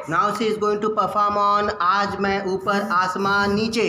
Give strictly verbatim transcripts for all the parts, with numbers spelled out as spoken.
Now she is going to perform on आज मैं ऊपर आसमान नीचे।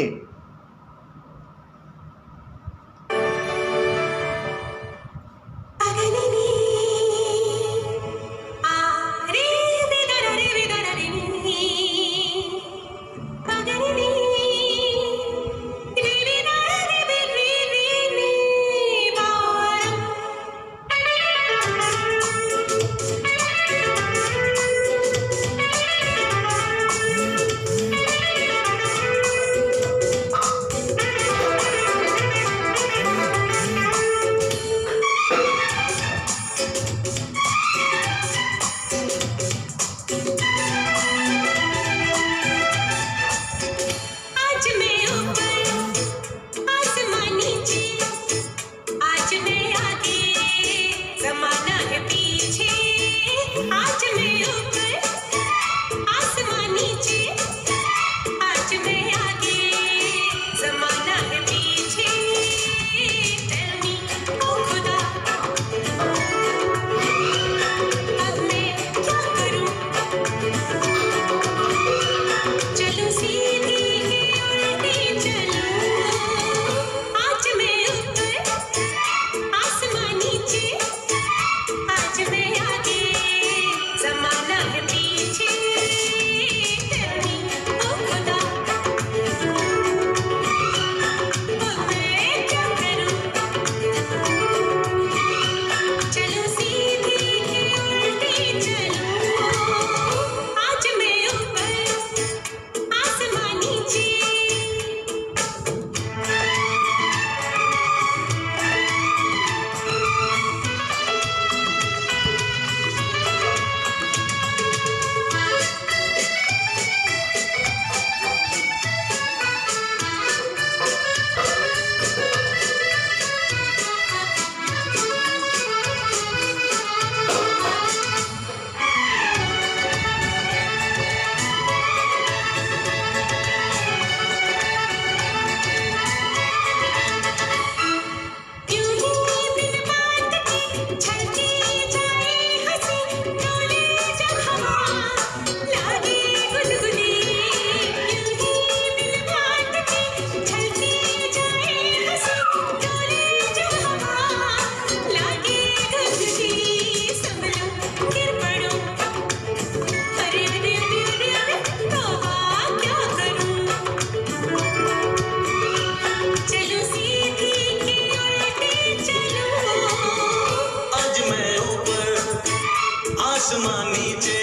आसमान नीचे,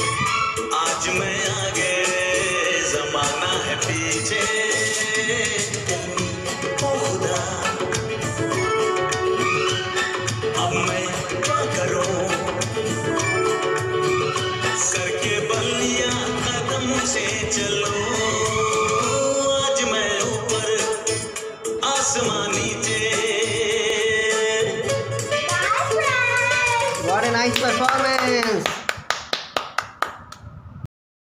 आज मैं आगे, ज़माना है पीछे। ओ खुदा, अब मैं क्या करूं? सर के बल या कदम से चलूं। आज मैं ऊपर, आसमान नीचे। What a nice performance!